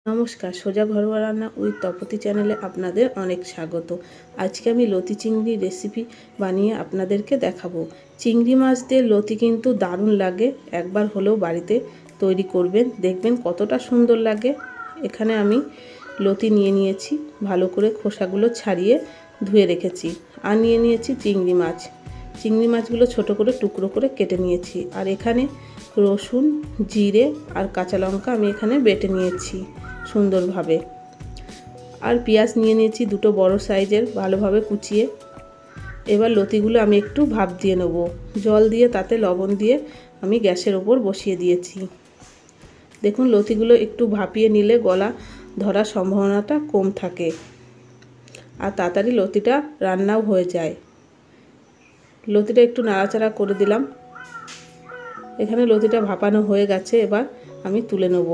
নমস্কার, সোজা ঘরোয়া রান্না উইথ তপতি চ্যানেলে আপনাদের অনেক স্বাগত। আজকে আমি লতি চিংড়ি রেসিপি বানিয়ে আপনাদেরকে দেখাবো। চিংড়ি মাছ দিয়ে লতি কিন্তু দারুণ লাগে, একবার হলেও বাড়িতে তৈরি করবেন, দেখবেন কতটা সুন্দর লাগে। এখানে আমি লতি নিয়ে নিয়েছি, ভালো করে খোসাগুলো ছাড়িয়ে ধুয়ে রেখেছি। আর নিয়ে নিয়েছি চিংড়ি মাছ। চিংড়ি মাছগুলো ছোট করে টুকরো করে কেটে নিয়েছি। আর এখানে রসুন, জিরে আর কাঁচা লঙ্কা আমি এখানে বেটে নিয়েছি সুন্দরভাবে। আর পেঁয়াজ নিয়ে নিয়েছি দুটো বড় সাইজের, ভালোভাবে কুচিয়ে। এবার লতিগুলো আমি একটু ভাপ দিয়ে নেব, জল দিয়ে তাতে লবণ দিয়ে আমি গ্যাসের ওপর বসিয়ে দিয়েছি। দেখুন, লতিগুলো একটু ভাপিয়ে নিলে গলা ধরার সম্ভাবনাটা কম থাকে আর তাড়াতাড়ি লতিটা রান্নাও হয়ে যায়। লতিটা একটু নাড়াচাড়া করে দিলাম। এখানে লতিটা ভাপানো হয়ে গেছে, এবার আমি তুলে নেব।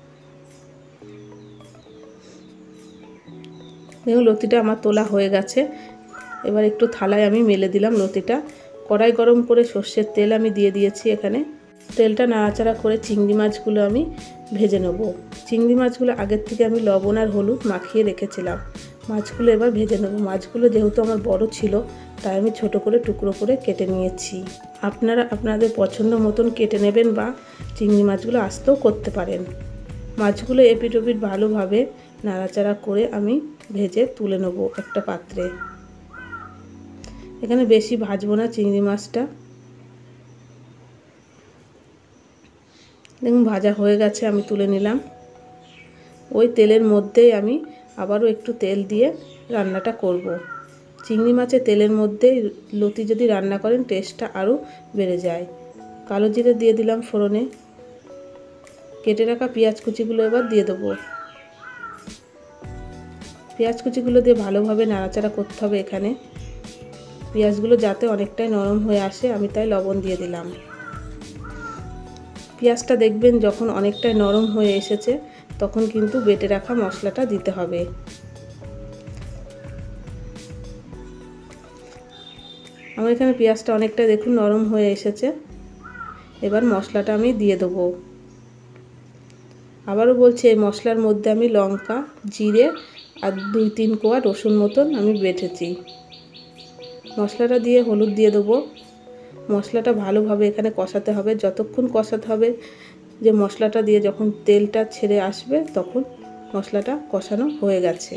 দেখুন, লতিটা আমার তোলা হয়ে গেছে। এবার একটু থালায় আমি মেলে দিলাম লতিটা। কড়াই গরম করে সর্ষের তেল আমি দিয়ে দিয়েছি। এখানে তেলটা নাড়াচাড়া করে চিংড়ি মাছগুলো আমি ভেজে নেব। চিংড়ি মাছগুলো আগের থেকে আমি লবণ আর হলুদ মাখিয়ে রেখেছিলাম। মাছগুলো এবার ভেজে নেব। মাছগুলো যেহেতু আমার বড় ছিল, তাই আমি ছোট করে টুকরো করে কেটে নিয়েছি। আপনারা আপনাদের পছন্দ মতন কেটে নেবেন বা চিংড়ি মাছগুলো আস্তেও করতে পারেন। মাছগুলো এপিট ওপিট ভালোভাবে নাড়াচাড়া করে আমি ভেজে তুলে নেব একটা পাত্রে। এখানে বেশি ভাজবো না চিংড়ি মাছটা। দেখুন, ভাজা হয়ে গেছে, আমি তুলে নিলাম। ওই তেলের মধ্যেই আমি আবারও একটু তেল দিয়ে রান্নাটা করব। চিংড়ি মাছের তেলের মধ্যেই লতি যদি রান্না করেন টেস্টটা আরও বেড়ে যায়। কালো জিরে দিয়ে দিলাম ফোড়নে। কেটে রাখা পেঁয়াজ কুচিগুলো এবার দিয়ে দেবো। পেঁয়াজ কুচিগুলো দিয়ে ভালোভাবে নাড়াচাড়া করতে হবে। এখানে পেঁয়াজগুলো যাতে অনেকটাই নরম হয়ে আসে, আমি তাই লবণ দিয়ে দিলাম। পেঁয়াজটা দেখবেন যখন অনেকটাই নরম হয়ে এসেছে, তখন কিন্তু বেটে রাখা মশলাটা দিতে হবে। আমার এখানে পেঁয়াজটা অনেকটা দেখুন নরম হয়ে এসেছে। এবার মশলাটা আমি দিয়ে দেবো। আবারও বলছি, এই মশলার মধ্যে আমি লঙ্কা, জিরে আর 2-3 কোয়া রসুন মতন আমি বেটেছি। মশলাটা দিয়ে হলুদ দিয়ে দেবো। মশলাটা ভালোভাবে এখানে কষাতে হবে। যতক্ষণ কষাতে হবে যে মশলাটা দিয়ে যখন তেলটা ছেড়ে আসবে, তখন মশলাটা কষানো হয়ে গেছে।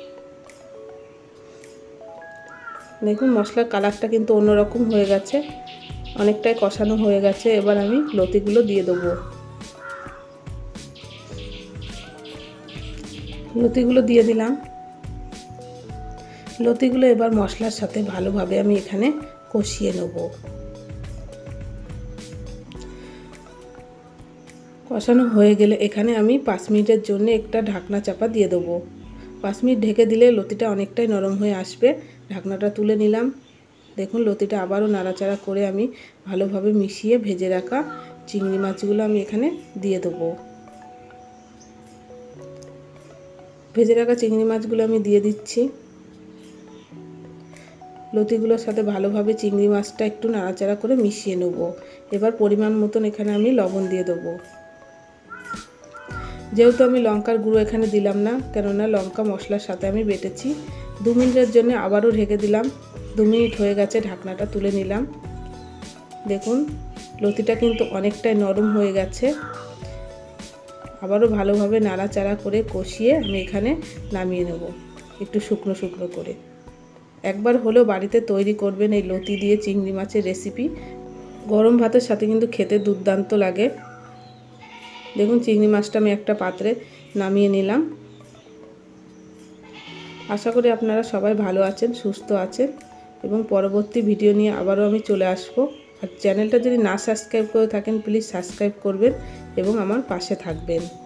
দেখুন, মশলার কালারটা কিন্তু অন্যরকম হয়ে গেছে, অনেকটাই কষানো হয়ে গেছে। এবার আমি লতিগুলো দিয়ে দেবো। লতিগুলো দিয়ে দিলাম। লতিগুলো এবার মশলার সাথে ভালোভাবে আমি এখানে কষিয়ে নেব। কষানো হয়ে গেলে এখানে আমি 5 মিনিটের জন্য একটা ঢাকনা চাপা দিয়ে দেবো। 5 মিনিট ঢেকে দিলে লতিটা অনেকটাই নরম হয়ে আসবে। ঢাকনাটা তুলে নিলাম। দেখুন, লতিটা আবারও নাড়াচাড়া করে আমি ভালোভাবে মিশিয়ে ভেজে রাখা চিংড়ি মাছগুলো আমি এখানে দিয়ে দেবো। ভেজে রাখা চিংড়ি মাছগুলো আমি দিয়ে দিচ্ছি। লতিগুলোর সাথে ভালোভাবে চিংড়ি মাছটা একটু নাড়াচাড়া করে মিশিয়ে নেব। এবার পরিমাণ মতন এখানে আমি লবণ দিয়ে দেবো। যেহেতু আমি লঙ্কার গুঁড়ো এখানে দিলাম না, কেননা লঙ্কা মশলার সাথে আমি বেটেছি। 2 মিনিটের জন্য আবারও ঢেকে দিলাম। 2 মিনিট হয়ে গেছে, ঢাকনাটা তুলে নিলাম। দেখুন, লতিটা কিন্তু অনেকটাই নরম হয়ে গেছে। আবারও ভালোভাবে নাড়াচাড়া করে কষিয়ে আমি এখানে নামিয়ে নেব, একটু শুকনো শুকনো করে। একবার হলেও বাড়িতে তৈরি করবেন এই লতি দিয়ে চিংড়ি মাছের রেসিপি। গরম ভাতের সাথে কিন্তু খেতে দুর্দান্ত লাগে। দেখুন, চিংড়ি মাছটা আমি একটা পাত্রে নামিয়ে নিলাম। আশা করি আপনারা সবাই ভালো আছেন, সুস্থ আছেন এবং পরবর্তী ভিডিও নিয়ে আবারও আমি চলে আসব। আর চ্যানেলটা যদি না সাবস্ক্রাইব করে থাকেন, প্লিজ সাবস্ক্রাইব করবেন এবং আমার পাশে থাকবেন।